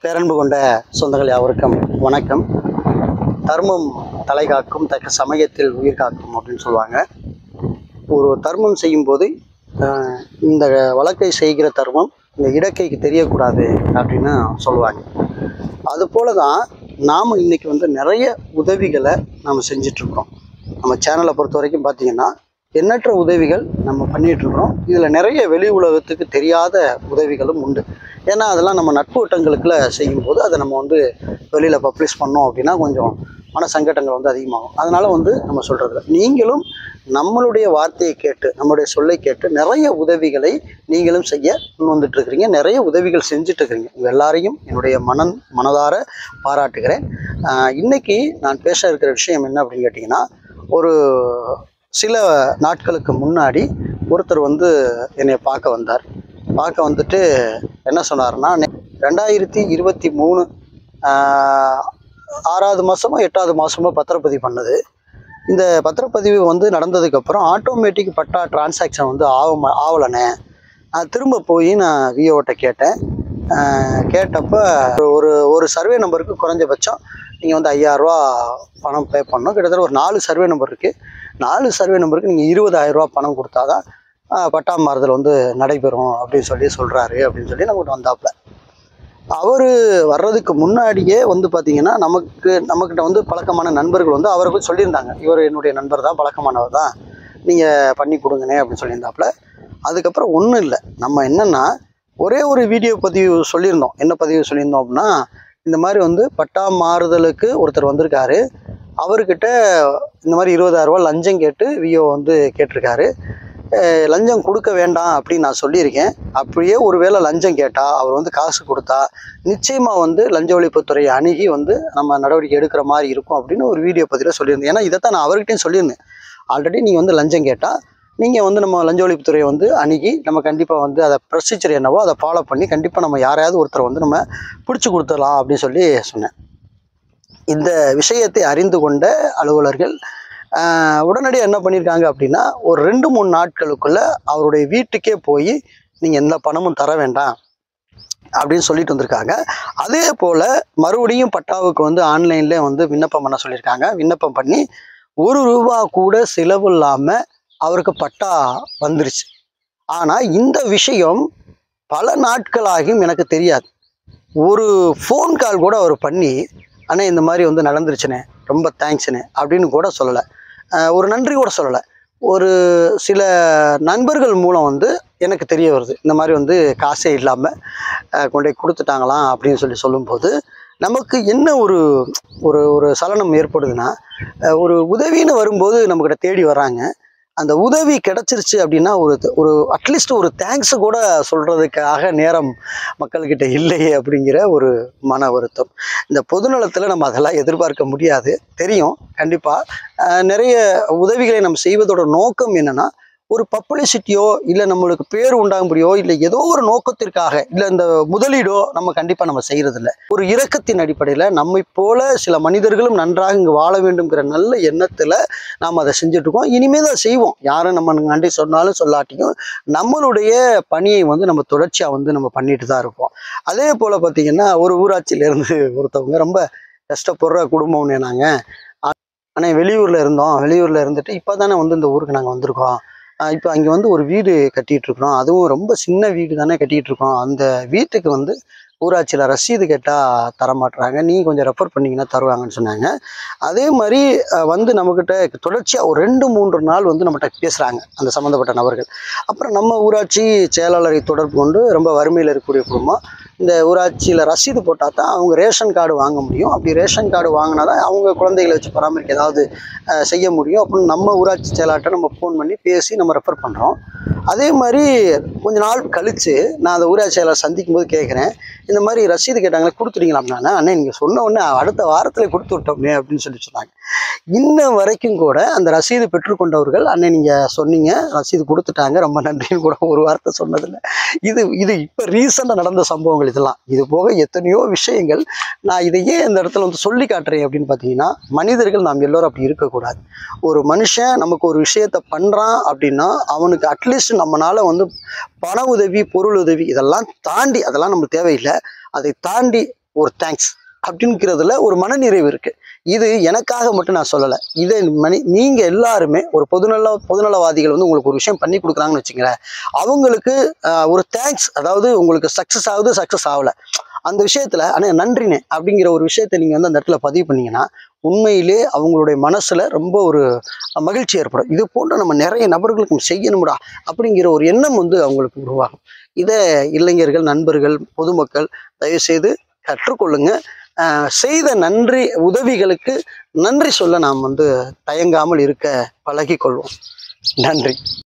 பேரன்பு கொண்ட சொந்தங்கள் யாவருக்கும் வணக்கம். தர்மம் தலை காக்கும், தக்க சமயத்தில் உயிர் காக்கும் அப்படின்னு சொல்லுவாங்க. ஒரு தர்மம் செய்யும்போது இந்த வழக்கை செய்கிற தர்மம் இந்த இடக்கைக்கு தெரியக்கூடாது அப்படின்னு சொல்லுவாங்க. அதுபோல தான் நாம் இன்றைக்கி நிறைய உதவிகளை நாம் செஞ்சிட்ருக்கிறோம். நம்ம சேனலை பொறுத்த வரைக்கும் பார்த்திங்கன்னா எண்ணற்ற உதவிகள் நம்ம பண்ணிகிட்ருக்குறோம். இதில் நிறைய வெளி உலகத்துக்கு தெரியாத உதவிகளும் உண்டு. ஏன்னா அதெல்லாம் நம்ம நட்பு வட்டங்களுக்குள்ள செய்யும்போது அதை நம்ம வெளியில் பப்ளிஷ் பண்ணோம் அப்படின்னா கொஞ்சம் மன சங்கடங்கள் அதிகமாகும். அதனால் நம்ம சொல்கிறதில்ல. நீங்களும் நம்மளுடைய வார்த்தையை கேட்டு, நம்மளுடைய சொல்லை கேட்டு நிறைய உதவிகளை நீங்களும் செய்ய வந்துட்டுருக்கிறீங்க. நிறைய உதவிகள் செஞ்சிட்ருக்கிறீங்க. உங்கள் எல்லாரையும் என்னுடைய மனதார பாராட்டுகிறேன். இன்றைக்கி நான் பேச இருக்கிற விஷயம் என்ன அப்படின்னு கேட்டிங்கன்னா, ஒரு சில நாட்களுக்கு முன்னாடி ஒருத்தர் என்னை பார்க்க வந்தார். பார்க்க வந்துட்டு என்ன சொன்னார்னா, 2023 6வது மாதமோ 8வது மாதமோ பத்திரப்பதிவு பண்ணது. இந்த பத்திரப்பதிவு நடந்ததுக்கப்புறம் ஆட்டோமேட்டிக் பட்டா டிரான்சாக்ஷன் ஆகலைண்ணே. திரும்ப போய் நான் விஓட்ட கேட்டேன். கேட்டப்போ ஒரு சர்வே நம்பருக்கு குறைஞ்சபட்சம் நீங்கள் 5000 ரூபா பணம் பே பண்ணணும். கிட்டத்தட்ட ஒரு 4 சர்வே நம்பர் இருக்குது. 4 சர்வே நம்பருக்கு நீங்கள் 20,000 ரூபா பணம் கொடுத்தா தான் பட்டா மாறுதல் நடைபெறும் அப்படின்னு சொல்கிறாரு அப்படின்னு சொல்லி நம்மகிட்ட வந்தாப்புல. அவர் வர்றதுக்கு முன்னாடியே பார்த்திங்கன்னா நம்மக்கிட்ட பழக்கமான நண்பர்கள் அவருக்கு சொல்லியிருந்தாங்க, இவர் என்னுடைய நண்பர் தான், பழக்கமானவர் தான், நீங்கள் பண்ணி கொடுங்கண்ணே அப்படின்னு சொல்லியிருந்தாப்புல. அதுக்கப்புறம் ஒன்றும் இல்லை. நம்ம என்னென்னா ஒரே ஒரு வீடியோ பதிவு சொல்லியிருந்தோம். என்ன பதிவு சொல்லியிருந்தோம் அப்படின்னா, இந்த மாதிரி பட்டா மாறுதலுக்கு ஒருத்தர் வந்திருக்காரு. அவர்கிட்ட இந்த மாதிரி 20,000 ரூபா லஞ்சம் கேட்டு விஓ கேட்டிருக்காரு. லஞ்சம் கொடுக்க வேண்டாம் அப்படின்னு நான் சொல்லியிருக்கேன். அப்படியே ஒருவேளை லஞ்சம் கேட்டால் அவர் காசு கொடுத்தா நிச்சயமாக லஞ்ச ஒழிப்புத்துறையை அணுகி நம்ம நடவடிக்கை எடுக்கிற மாதிரி இருக்கும் அப்படின்னு ஒரு வீடியோ பதிவில் சொல்லியிருந்தேன். ஏன்னா இதைத்தான் நான் அவர்கிட்டையும் சொல்லியிருந்தேன். ஆல்ரெடி நீங்கள் லஞ்சம் கேட்டால் நீங்கள் நம்ம லஞ்ச ஒழிப்புத்துறையை அணுகி நம்ம கண்டிப்பாக அதை ப்ரொசீஜர் என்னவோ அதை ஃபாலோ பண்ணி கண்டிப்பாக நம்ம யாரையாவது ஒருத்தரை நம்ம பிடிச்சி கொடுத்துடலாம் அப்படின்னு சொல்லி சொன்னேன். இந்த விஷயத்தை அறிந்து கொண்ட அலுவலர்கள் உடனடியாக என்ன பண்ணியிருக்காங்க அப்படின்னா, ஒரு 2-3 நாட்களுக்குள்ளே அவருடைய வீட்டுக்கே போய் நீங்கள் எந்த பணமும் தர வேண்டாம் அப்படின்னு சொல்லிட்டு வந்திருக்காங்க. அதே போல் மறுபடியும் பட்டாவுக்கு ஆன்லைனில் விண்ணப்பம் பண்ண சொல்லியிருக்காங்க. விண்ணப்பம் பண்ணி ₹1 கூட செலவு இல்லாமல் அவருக்கு பட்டா வந்துருச்சு. ஆனால் இந்த விஷயம் பல நாட்களாகியும் எனக்கு தெரியாது. ஒரு ஃபோன் கால் கூட அவர் பண்ணி, அண்ணே இந்த மாதிரி நடந்துருச்சுண்ணே, ரொம்ப தேங்க்ஸ்ண்ணே அப்படின்னு கூட சொல்லலை. ஒரு நன்றி கூட சொல்லலை. ஒரு சில நண்பர்கள் மூலம் எனக்கு தெரிய வருது, இந்த மாதிரி காசே இல்லாமல் கொண்டு போய் கொடுத்துட்டாங்களாம் அப்படின்னு சொல்லும்போது நமக்கு என்ன ஒரு ஒரு ஒரு சலனம் ஏற்படுதுன்னா, ஒரு உதவின்னு வரும்போது நம்மக்கிட்ட தேடி வராங்க. அந்த உதவி கிடச்சிருச்சு அப்படின்னா ஒரு அட்லீஸ்ட் ஒரு தேங்க்ஸு கூட சொல்கிறதுக்காக நேரம் மக்கள்கிட்ட இல்லையே அப்படிங்கிற ஒரு மன வருத்தம். இந்த பொதுநலத்தில் நம்ம அதெல்லாம் எதிர்பார்க்க முடியாது, தெரியும். கண்டிப்பாக நிறைய உதவிகளை நம்ம செய்வதோட நோக்கம் என்னென்னா, ஒரு பப்ளிசிட்டியோ இல்லை நம்மளுக்கு பேர் உண்டாகும்படியோ இல்லை ஏதோ ஒரு நோக்கத்திற்காக இல்லை இந்த முதலீடோ நம்ம கண்டிப்பாக நம்ம செய்கிறதில்ல. ஒரு இரக்கத்தின் அடிப்படையில் நம்மை போல சில மனிதர்களும் நன்றாக இங்கே வாழ வேண்டுங்கிற நல்ல எண்ணத்தில் நாம் அதை செஞ்சுட்ருக்கோம். இனிமேல் தான் செய்வோம். யாரும் நம்ம நன்றி சொன்னாலும் சொல்லாட்டியும் நம்மளுடைய பணியை நம்ம தொடர்ச்சியாக நம்ம பண்ணிட்டு தான் இருப்போம். அதே போல் பார்த்திங்கன்னா, ஒரு ஊராட்சியிலேருந்து ஒருத்தவங்க ரொம்ப கஷ்டப்படுற குடும்பம்னே. நாங்கள் ஆனால் வெளியூரில் இருந்துட்டு இப்போ தானே இந்த ஊருக்கு நாங்கள் வந்திருக்கோம். இப்போ அங்கே ஒரு வீடு கட்டிகிட்ருக்குறோம். அதுவும் ரொம்ப சின்ன வீடு தானே கட்டிகிட்ருக்கோம். அந்த வீட்டுக்கு ஊராட்சியில் ரசீது கேட்டால் தரமாட்டுறாங்க. நீங்கள் கொஞ்சம் ரெஃபர் பண்ணிங்கன்னா தருவாங்கன்னு சொன்னாங்க. அதே மாதிரி நம்மக்கிட்ட தொடர்ச்சியாக ஒரு 2-3 நாள் நம்மகிட்ட பேசுகிறாங்க அந்த சம்மந்தப்பட்ட நபர்கள். அப்புறம் நம்ம ஊராட்சி செயலாளரை தொடர்பு கொண்டு, ரொம்ப வறுமையில் இருக்கக்கூடிய குடும்பம், இந்த ஊராட்சியில் ரசீது போட்டால் தான் அவங்க ரேஷன் கார்டு வாங்க முடியும். அப்படி ரேஷன் கார்டு வாங்கினா தான் அவங்க குழந்தைகளை வச்சு பராமரிக்க ஏதாவது செய்ய முடியும் அப்படின்னு நம்ம ஊராட்சி செயலாளர்கிட்ட நம்ம ஃபோன் பண்ணி பேசி நம்ம ரெஃபர் பண்ணுறோம். அதே மாதிரி கொஞ்ச நாள் கழித்து நான் அந்த ஊராட்சி செயலாளர் சந்திக்கும் போது கேட்குறேன், இந்த மாதிரி ரசீது கேட்டாங்களே கொடுத்துட்டீங்களா அப்படின்னா, அண்ணே நீங்கள் சொன்ன உடனே அடுத்த வாரத்தில் கொடுத்து விட்டோம்னே அப்படின்னு சொன்னாங்க. இன்ன வரைக்கும் கூட அந்த ரசீது பெற்றுக்கொண்டவர்கள், அண்ணே நீங்கள் சொன்னீங்க ரசீது கொடுத்துட்டாங்க ரொம்ப நன்றின்னு கூட ஒரு வார்த்தை சொன்னதில்லை. இது இப்போ ரீசெண்டாக நடந்த சம்பவங்கள் இதெல்லாம். இது போக எத்தனையோ விஷயங்கள். நான் இதையே இந்த இடத்துல சொல்லி காட்டுறேன் அப்படின்னு பார்த்தீங்கன்னா, மனிதர்கள் நாம் எல்லோரும் அப்படி இருக்கக்கூடாது. ஒரு மனுஷன் நமக்கு ஒரு விஷயத்தை பண்ணுறான் அப்படின்னா அவனுக்கு அட்லீஸ்ட் நம்மளால் பண உதவி, பொருள் உதவி இதெல்லாம் தாண்டி, அதெல்லாம் நமக்கு தேவையில்லை, அதை தாண்டி ஒரு தேங்க்ஸ் அப்படிங்கிறதுல ஒரு மனநிறைவு இருக்கு. இது எனக்காக மட்டும் நான் சொல்லலை. இதை நீங்க எல்லாருமே ஒரு பொதுநலவாதிகள் வந்து உங்களுக்கு ஒரு விஷயம் பண்ணி கொடுக்குறாங்கன்னு வச்சுங்களேன், அவங்களுக்கு ஒரு தேங்க்ஸ், அதாவது உங்களுக்கு சக்ஸஸ் ஆகுது சக்ஸஸ் ஆகலை அந்த விஷயத்துல ஆனால் நன்றினே அப்படிங்கிற ஒரு விஷயத்த நீங்கள் வந்து அந்த இடத்துல பதிவு பண்ணீங்கன்னா உண்மையிலே அவங்களுடைய மனசுல ரொம்ப ஒரு மகிழ்ச்சி ஏற்படும். இது போன்ற நம்ம நிறைய நபர்களுக்கு செய்யணும்டா அப்படிங்கிற ஒரு எண்ணம் வந்து அவங்களுக்கு உருவாகும். இதை இளைஞர்கள், நண்பர்கள், பொதுமக்கள் தயவுசெய்து கற்றுக்கொள்ளுங்க. செய்த உதவிகளுக்கு நன்றி சொல்ல நாம் வந்து தயங்காமல் இருக்க பழகிக்கொள்வோம். நன்றி.